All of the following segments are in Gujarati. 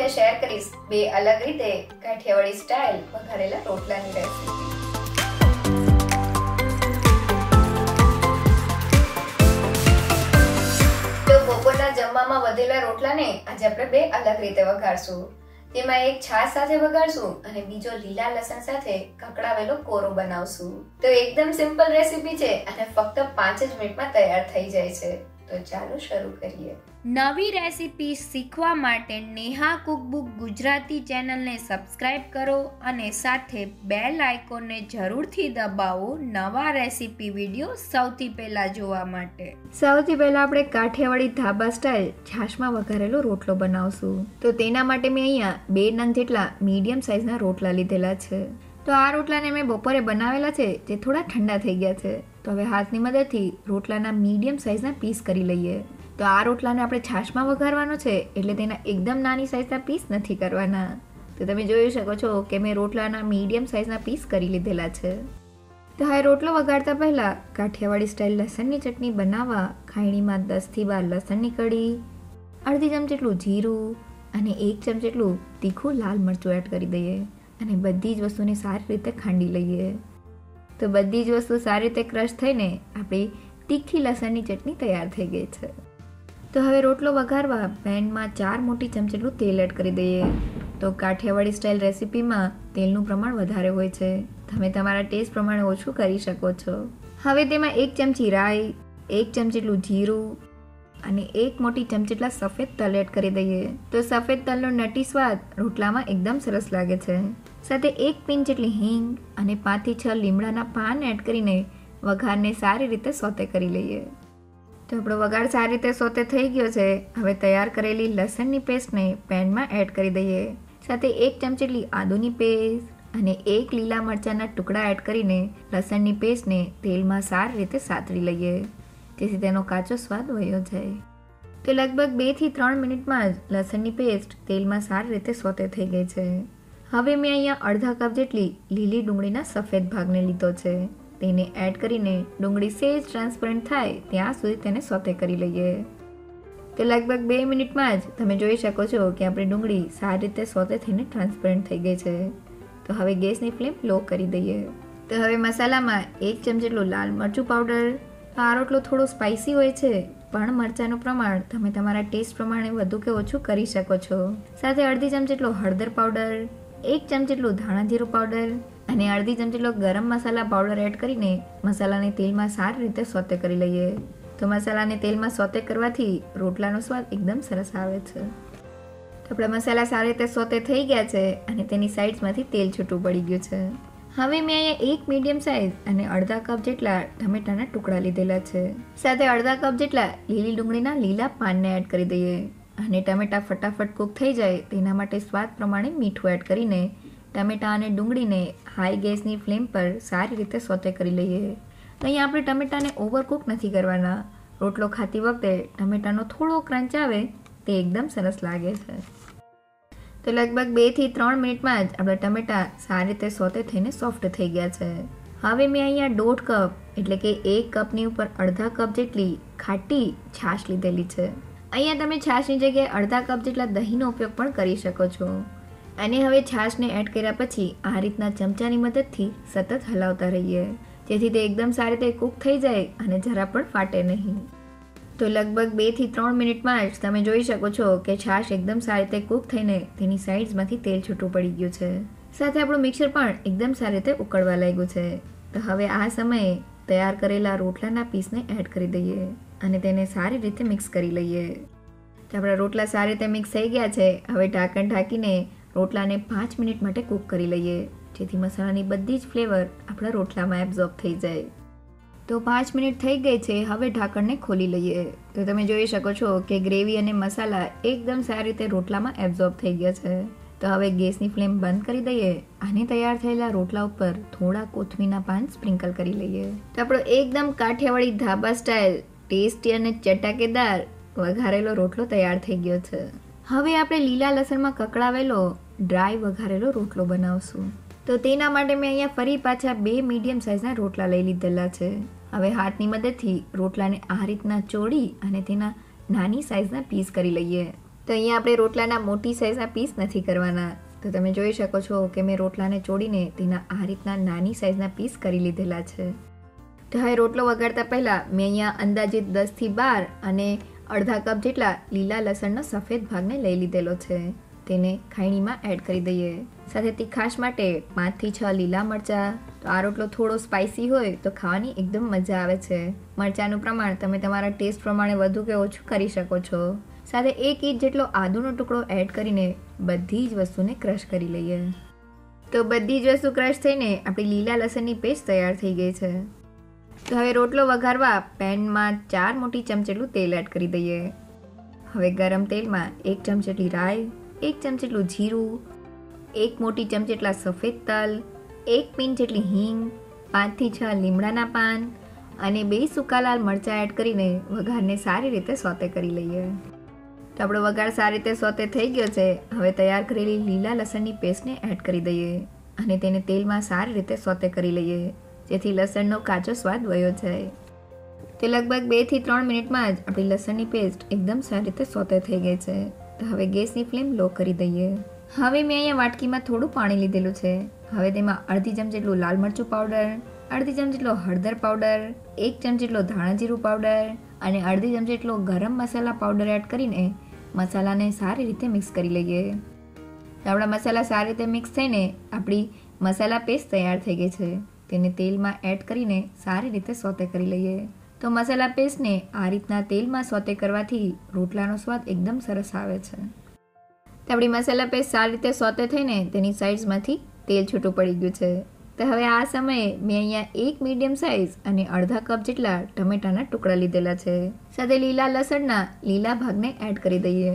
સાથે શેર કરીશ બે અલગ રીતે કાઠિયાવાડી સ્ટાઇલ વઘારેલા રોટલાની રેસીપી। તો બપોરના જમવામાં વધેલા રોટલાને આજે આપણે બે અલગ રીતે વઘારશું। તેમાં એક છાશ સાથે વઘારશું અને બીજો લીલા લસણ સાથે કકડાવેલો કોરો બનાવશું। તો એકદમ સિમ્પલ રેસીપી છે અને ફક્ત 5 જ મિનિટમાં તૈયાર થઈ જાય છે। તો ચાલો શરૂ કરીએ। નવી રેસીપી શીખવા માટે નેહા કુકબુક ગુજરાતી ચેનલને સબસ્ક્રાઇબ કરો અને સાથે બેલ આઇકોનને જરૂરથી દબાવો નવા રેસીપી વિડીયો સૌથી પહેલા જોવા માટે। સૌથી પહેલા આપણે કાઠિયાવાડી ધાબા સ્ટાઇલ છાશમાં વઘારેલો રોટલો બનાવશું। તો તેના માટે મેં અહીંયા 2 નંગ જેટલા મીડિયમ સાઇઝના રોટલા લીધેલા છે। તો આ રોટલાને મેં બપોરે બનાવેલા છે જે થોડા ઠંડા થઈ ગયા છે। તો હવે હાથની મદદથી રોટલાના મીડિયમ સાઇઝના પીસ કરી લઈએ। તો આ રોટલાને આપણે છાશમાં વઘારવાનો છે એટલે તેના એકદમ નાની સાઇઝના પીસ નથી કરવાના। તો તમે જોઈ શકો છો કે મેં રોટલાના મીડિયમ સાઇઝના પીસ કરી લીધેલા છે। તો હવે રોટલો વઘારતા પહેલા કાઠિયાવાડી સ્ટાઇલ લસણની ચટણી બનાવવા ખાયણીમાં 10 થી 12 લસણની કળી, અડધી ચમચી જેટલું જીરું અને 1 ચમચી જેટલું તીખું લાલ મરચું એડ કરી દઈએ અને બધી જ વસ્તુને સારી રીતે ખાંડી લઈએ। તો બધી જ વસ્તુ સારી રીતે ક્રશ થઈને આપણી તીખી લસણની ચટણી તૈયાર થઈ ગઈ છે। તો હવે રોટલો વઘારવા પેનમાં 4 મોટી ચમચી જેટલું તેલ એડ કરી દઈએ। તો કાઠિયાવાડી સ્ટાઇલ રેસીપીમાં તેલનું પ્રમાણ વધારે હોય છે, તમે તમારા ટેસ્ટ પ્રમાણે ઓછું કરી શકો છો। હવે તેમાં 1 ચમચી રાઈ, 1 ચમચી જેટલું જીરું અને 1 મોટી ચમચી જેટલા સફેદ તલ એડ કરી દઈએ। તો સફેદ તલનો નટી સ્વાદ રોટલામાં એકદમ સરસ લાગે છે। સાથે 1 પિંચ જેટલી હિંગ અને 5 થી 6 લીમડાના પાન એડ કરીને વઘારને સારી રીતે સોતે કરી લઈએ। તો આપણો વઘાર સારી રીતે સોતે થઈ ગયો છે। હવે તૈયાર કરેલી લસણની પેસ્ટને પેનમાં એડ કરી દઈએ। સાથે 1 ચમચી જેટલી આદુની પેસ્ટ અને 1 લીલા મરચાંના ટુકડા એડ કરીને લસણની પેસ્ટને તેલમાં સારી રીતે સાતળી લઈએ જેથી તેનો કાચો સ્વાદ વયો જાય। તો લગભગ 2 થી 3 મિનિટમાં જ લસણની પેસ્ટ તેલમાં સારી રીતે સોતે થઈ ગઈ છે। હવે મેં અહીંયા અડધા કપ જેટલી લીલી ડુંગળીના સફેદ ભાગને લીધો છે, તેને એડ કરીને ડુંગળી સેજ ટ્રાન્સપરન્ટ થાય ત્યાં સુધી તેને સોતે કરી લઈએ। તો લગભગ 2 મિનિટમાં જ તમે જોઈ શકો છો કે આપણી ડુંગળી સારી રીતે સોતે થઈને ટ્રાન્સપરન્ટ થઈ ગઈ છે। તો હવે ગેસની ફ્લેમ લો કરી દઈએ। તો હવે મસાલામાં 1 ચમચી જેટલું લાલ મરચું પાવડર। આ રોટલો થોડો સ્પાઇસી હોય છે પણ મરચાંનું પ્રમાણ તમે તમારા ટેસ્ટ પ્રમાણે વધુ કે ઓછું કરી શકો છો। સાથે અડધી ચમચી જેટલો હળદર પાવડર, 1 ચમચી જેટલું ધાણા જીરું પાવડર અને અડધી ચમચી જેટલો ગરમ મસાલા પાવડર એડ કરીને મસાલાને તેલમાં સારી રીતે સોતે કરી લઈએ। તો મસાલાને તેલમાં સોતે કરવાથી રોટલાનો સ્વાદ એકદમ સરસ આવે છે। તો આપણા મસાલા સારી રીતે સોતે થઈ ગયા છે અને તેની સાઇડ્સમાંથી તેલ છૂટું પડી ગયું છે। હવે મેં અહીંયા 1 મીડિયમ સાઇઝ અને અડધા કપ જેટલા ટમેટાના ટુકડા લીધેલા છે। સાથે અડધા કપ જેટલા લીલી ડુંગળીના લીલા પાનને એડ કરી દઈએ અને ટમેટા ફટાફટ કૂક થઈ જાય તેના માટે સ્વાદ પ્રમાણે મીઠું એડ કરીને ટમેટા અને ડુંગળીને હાઈ ગેસની ફ્લેમ પર સારી રીતે સોતે કરી લઈએ। તો અહીંયા આપણે ટમેટાને ઓવરકુક નથી કરવાના। રોટલો ખાતી વખતે ટમેટાનો થોડો ક્રંચ આવે તે એકદમ સરસ લાગે છે। તો લગભગ 2 થી 3 મિનિટમાં જ આપણા ટમેટા સારી રીતે સોતે થઈને સોફ્ટ થઈ ગયા છે। હવે મેં અહીંયા 1.5 કપ એટલે કે 1 કપની ઉપર અડધા કપ જેટલી ખાટી છાશ લીધેલી છે। અહીંયા તમે છાશની જગ્યાએ અડધા કપ જેટલા દહીંનો ઉપયોગ પણ કરી શકો છો। અને હવે છાશને એડ કર્યા પછી આ રીતના ચમચાની મદદથી સતત હલાવતા રહીએ જેથી તે એકદમ સારી રીતે કૂક થઈ જાય અને જરા પણ ફાટે નહીં। તો લગભગ 2 થી 3 મિનિટમાં જ તમે જોઈ શકો છો કે છાશ એકદમ સારી રીતે કૂક થઈને તેની સાઇડ્સમાંથી તેલ છૂટું પડી ગયું છે। સાથે આપણું મિક્સર પણ એકદમ સારી રીતે ઉકળવા લાગ્યું છે। તો હવે આ સમયે તૈયાર કરેલા રોટલાના પીસને એડ કરી દઈએ અને તેને સારી રીતે મિક્સ કરી લઈએ। તો આપણા રોટલા સારી રીતે મિક્સ થઈ ગયા છે। હવે ઢાંકણ ઢાંકીને રોટલાને 5 મિનિટ માટે કૂક કરી લઈએ જેથી મસાલાની બધી જ ફ્લેવર આપણા રોટલામાં એબ્ઝોર્બ થઈ જાય। તો 5 મિનિટ થઈ ગઈ છે। હવે ઢાંકણને ખોલી લઈએ તો તમે જોઈ શકો છો કે ગ્રેવી અને મસાલા એકદમ સારી રીતે રોટલામાં એબ્ઝોર્બ થઈ ગયા છે। તો હવે ગેસની ફ્લેમ બંધ કરી દઈએ અને તૈયાર થયેલા રોટલા ઉપર થોડા કોથમીરના પાન સ્પ્રિંકલ કરી લઈએ। તો આપણો એકદમ કાઠિયાવાડી ધાબા સ્ટાઇલ ટેસ્ટી અને ચટાકેદાર વઘારેલો રોટલો તૈયાર થઈ ગયો છે। હવે આપણે લીલા લસણમાં કકડાવેલો ડ્રાય વઘારેલો રોટલો બનાવશું। તો તેના માટે મેં અહીંયા ફરી પાછા 2 મીડિયમ સાઇઝના રોટલા લઈ લીધેલા છે। હવે હાથની મદદથી રોટલાને આ રીતના ચોળી અને તેના નાની સાઇઝના પીસ કરી લઈએ। તો અહીંયા આપણે રોટલાના મોટી સાઇઝના પીસ નથી કરવાના. તો તમે જોઈ શકો છો કે મેં રોટલાને ચોડીને તેના આ રીતના નાની સાઇઝના પીસ કરી લીધેલા છે. તો હવે રોટલો વગાડતા પહેલાં મેં અહીંયા અંદાજિત 10થી 12 અને અડધા કપ જેટલા લીલા લસણનો સફેદ ભાગને લઈ લીધેલો છે. તેને ખાયણીમાં એડ કરી દઈએ. સાથે તીખાશ માટે 5થી 6 લીલા મરચાં. તો આ રોટલો થોડો સ્પાઇસી હોય તો ખાવાની એકદમ મજા આવે છે. મરચાંનું પ્રમાણ તમે તમારા ટેસ્ટ પ્રમાણે વધુ કે ઓછું કરી શકો છો. સાથે 1 ઇંચ જેટલો આદુનો ટુકડો એડ કરીને બધી જ વસ્તુને ક્રશ કરી લઈએ. તો બધી જ વસ્તુ ક્રશ થઈને આપણી લીલા લસણની પેસ્ટ તૈયાર થઈ ગઈ છે. તો હવે રોટલો વઘારવા પેનમાં 4 મોટી ચમચી જેટલું તેલ એડ કરી દઈએ. હવે ગરમ તેલમાં 1 ચમચી જેટલી રાઈ, 1 ચમચી જેટલું જીરું, 1 મોટી ચમચી જેટલા સફેદ તલ, 1 પિંચ જેટલી હિંગ, 5થી 6 લીમડાના પાન અને 2 સૂકા લાલ મરચાં એડ કરીને વઘારને સારી રીતે સોતે કરી લઈએ. તો આપણો વઘાર સારી રીતે સોતે થઈ ગયો છે. હવે તૈયાર કરેલી લીલા લસણની પેસ્ટને એડ કરી દઈએ અને તેને તેલમાં સારી રીતે સોતે કરી લઈએ, જેથી લસણનો કાચો સ્વાદ વયો જાય. તે લગભગ 2થી 3 મિનિટમાં જ આપણી લસણની પેસ્ટ એકદમ સારી રીતે સોતે થઈ ગઈ છે. તો હવે ગેસની ફ્લેમ લો કરી દઈએ. હવે મેં અહીંયા વાટકીમાં થોડું પાણી લીધેલું છે. હવે તેમાં અડધી ચમચી જેટલું લાલ મરચું પાવડર, અડધી ચમચી જેટલો હળદર પાવડર, 1 ચમચી જેટલો ધાણા જીરું પાવડર અને અડધી ચમચી જેટલો ગરમ મસાલા પાવડર એડ કરીને મસાલાને સારી રીતે મિક્સ કરી લઈએ. આપણા મસાલા સારી રીતે મિક્સ થઈને આપણી મસાલા પેસ્ટ તૈયાર થઈ ગઈ છે. તેને તેલમાં એડ કરીને સારી રીતે સોતે કરી લઈએ. તો મસાલા પેસ્ટને આ રીતના તેલમાં સોતે કરવાથી રોટલાનો સ્વાદ એકદમ સરસ આવે છે. તો આપણી મસાલા પેસ્ટ સારી રીતે સોતે થઈને તેની સાઇડ્સમાંથી તેલ છૂટું પડી ગયું છે. તો હવે આ સમયે મેં અહીંયા 1 મીડિયમ સાઇઝ અને અડધા કપ જેટલા ટમેટાના ટુકડા લીધેલા છે. સાથે લીલા લસણના લીલા ભાગને એડ કરી દઈએ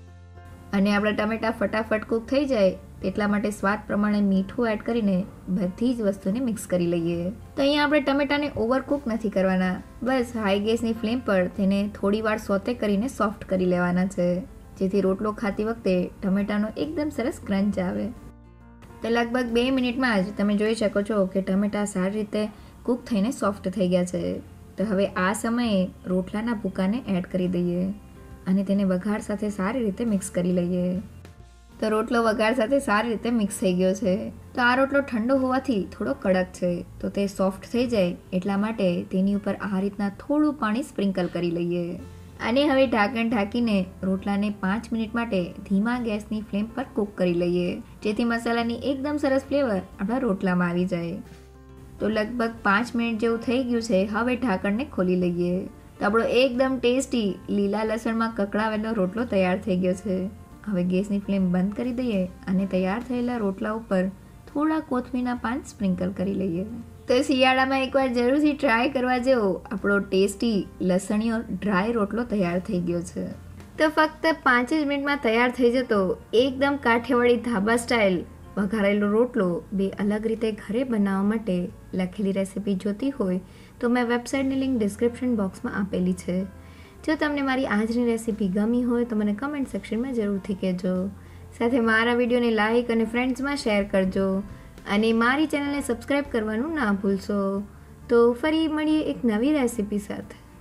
અને આપણા ટમેટા ફટાફટ કૂક થઈ જાય એટલા માટે સ્વાદ પ્રમાણે મીઠું એડ કરીને બધી જ વસ્તુને મિક્સ કરી લઈએ. તો અહીંયા આપણે ટમેટાને ઓવરકુક નથી કરવાના. બસ હાઈ ગેસની ફ્લેમ પર તેને થોડી વાર સોતે કરીને સોફ્ટ કરી લેવાના છે, જેથી રોટલો ખાતી વખતે ટમેટાનો એકદમ સરસ ક્રંચ આવે. તો લગભગ 2 મિનિટમાં જ તમે જોઈ શકો છો કે ટમેટા સારી રીતે કૂક થઈને સોફ્ટ થઈ ગયા છે. તો હવે આ સમયે રોટલાના ભૂકાને એડ કરી દઈએ અને તેને વઘાર સાથે સારી રીતે મિક્સ કરી લઈએ. તો રોટલો વઘાર સાથે સારી રીતે મિક્સ થઈ ગયો છે. તો આ રોટલો ઠંડો હોવાથી થોડો કડક છે, તો તે સોફ્ટ થઈ જાય એટલા માટે તેની ઉપર આ રીતના થોડું પાણી સ્પ્રિંકલ કરી લઈએ અને હવે ઢાંકણ ઢાંકીને રોટલાને 5 મિનિટ માટે ધીમા ગેસની ફ્લેમ પર કૂક કરી લઈએ, જેથી મસાલાની એકદમ સરસ ફ્લેવર આપણા રોટલામાં આવી જાય. તો લગભગ 5 મિનિટ જેવું થઈ ગયું છે. હવે ઢાંકણને ખોલી લઈએ. તો આપણો એકદમ ટેસ્ટી લીલા લસણમાં કકડાવેલો રોટલો તૈયાર થઈ ગયો છે. હવે ગેસની ફ્લેમ બંધ કરી દઈએ અને તૈયાર થયેલા રોટલા ઉપર થોડા કોથમીરના પાન સ્પ્રિંકલ કરી લઈએ. તો શિયાળામાં એકવાર જરૂરથી ટ્રાય કરવા જેવો આપણો ટેસ્ટી લસણીયો ડ્રાય રોટલો તૈયાર થઈ ગયો છે. તો ફક્ત 5 જ મિનિટમાં તૈયાર થઈ જતો એકદમ કાઠિયાવાડી ધાબા સ્ટાઇલ વઘારેલો રોટલો બે અલગ રીતે ઘરે બનાવવા માટે લખેલી રેસીપી જોતી હોય તો મેં વેબસાઇટની લિંક ડિસ્ક્રિપ્શન બોક્સમાં આપેલી છે. જો તમને મારી આજની રેસીપી ગમી હોય તો મને કમેન્ટ સેક્શનમાં જરૂરથી કહેજો. સાથે મારા વિડીયોને લાઇક અને ફ્રેન્ડ્સમાં શેર કરજો અને મારી ચેનલને સબસ્ક્રાઈબ કરવાનું ના ભૂલશો. તો ફરી મળીએ એક નવી રેસીપી સાથે.